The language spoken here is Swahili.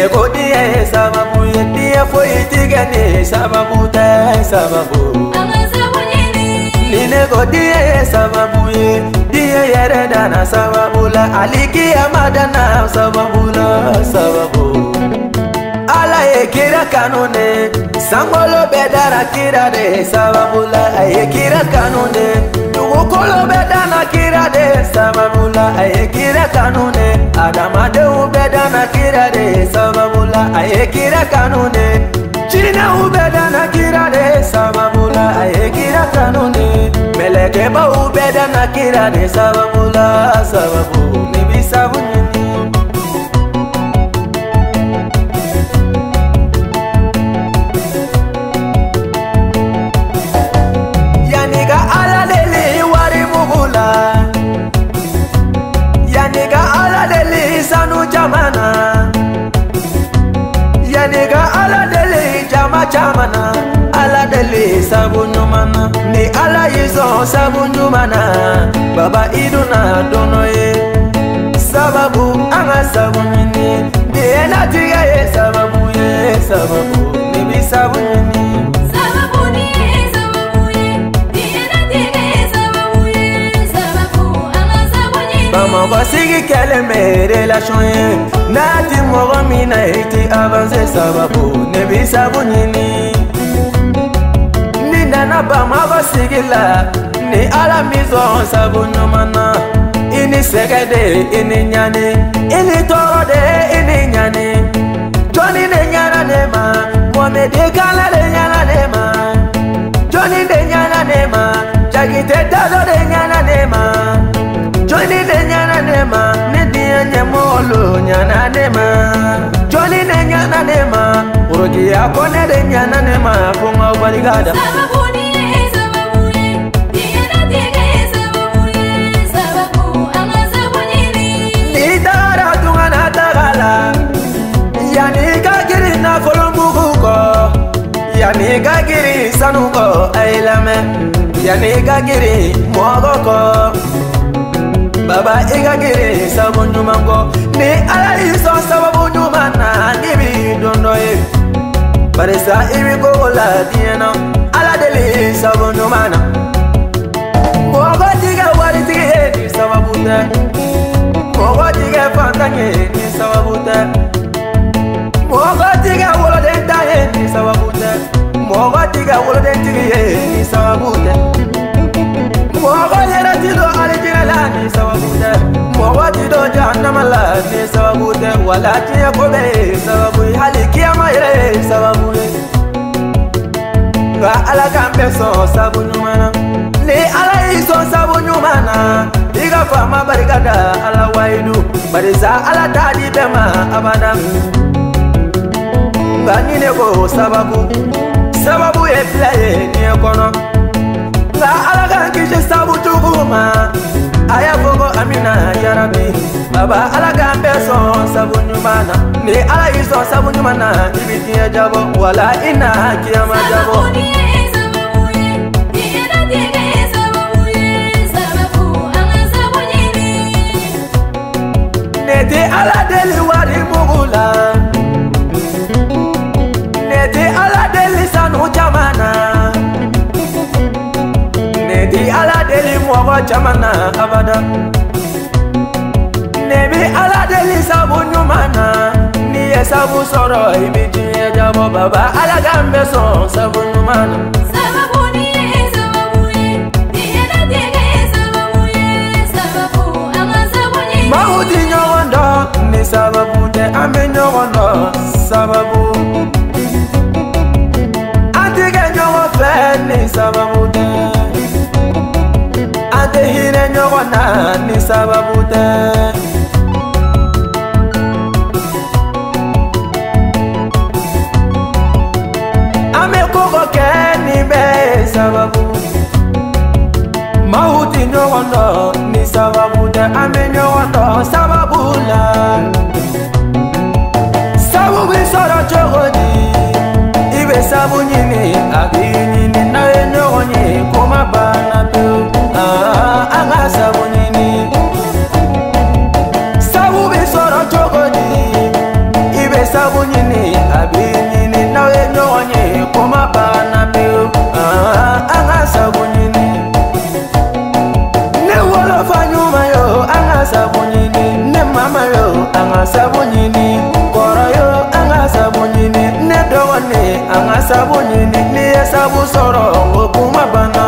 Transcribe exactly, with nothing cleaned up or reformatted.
Nine ko diye sababu ye diye foi tigani sababu te sababu. Nine ko diye sababu ye diye yere dana sababu la aliki amadana sababu la sababu. Ala ye kira kanune sangolo bedara kira de sababu la ye kira kanune ukolo bedana kira de sababu la ye kira kanune adama de ubedana kira de sababu la ye kira kanune china ubedana kira de sababu la ye kira kanune meleke ba ubedana kira de sababu la sababu ni bisabu ni sanu jamana yaniga ala dele jama jamana ala dele sabunyu mana ni ala yizo sabunyu mana baba iduna donoye sababu anga sabunyu ni diela tiga ye sababu ye sababu ni bisabunyu ni sababu ni sababu ye diela tiga ye sababu ye sababu anga sabunyu mama basigi kele me relation ye nati mogo mina iti avance sababu ne bisabu nini ninda na bama basigi la ni ala mizo sabu numana ini segede ini nyani ini toro de ini nyani Johnny de nyana nema Mohamed kala de nyana nema Johnny de nyana nema Jagite dalo de nyana nema Johnny de nyana nema Nidia nyamolo nyana nema Johnny de nyana nema Urogi ya kone de nyana nema Funga ubaligada sababu ni sababu ye Diena tiga ye sababu ye Sababu ama sababu nini Nidara tungana tagala Yani kagiri na kolombukuko Yani kagiri sanuko ailame Yani kagiri mwagoko Baba iga giri sabu nyumango ni ala iso sababu nyumana nibi dondoye Barisa ibi gola diena ala deli sabu nyumana Mogo tiga wali tige ni sababu te Mogo tiga fantanye ni sababu te Mogo tiga wolo denta ni sababu te Mogo tiga wolo dentige ni sababu te Mogo yera tido alijina la ni sababu te Mogo tido jahannama la ni sababu te Wala tiya kobe sababu hali kiyama yere sababu ye Nga ala kampe so sabu nyumana Ni ala iso sabu nyumana Iga fama barikada ala waidu Barisa ala tadi bema abadam Nga nine ko sababu Sababu ye playe ni ekono Nga ala kankishe sabu chukuma Aya fogo amina ya Rabbi Baba ala kampe so sabu nyumana Ni ala iso sabu nyumana Ibiti ya jabo Wala ina kiyama jabo sababu ni sababu ye Diena tiga ye sababu ye Sababu ama sababu nini Neti ala deli wari mugula Neti ala deli sanu jamana Neti ala deli mwogo jamana abada Nebi ala deli sabu nyumana Niye sabu soro ibiti ya jabo baba ala gambe son sabu nyumana Sababu ni sababu ye Diena tiga ye sababu ye Sababu ama sababu nini Mahuti nyogondo ni sababu te ame nyogondo sababu Antige nyogo fe ni sababu te Ante hine nyogona ni sababu te sababu Mahuti nyogondo ni sababu te ame nyogondo sababu la Sababu isoro chogoni Ibe sabu nyini abi nyini na ye nyogoni kuma bana tu Ah, anga sabu nyini Sababu isoro chogoni Ibe sabu sabu nyini abi nyini na we nyonye kuma bana biu ah anga sabu nyini ne wala fanyuma yo anga sabu nyini ne mama yo anga sabu nyini koro yo anga sabu nyini ne dowane anga sabu nyini ne sabu soro kuma bana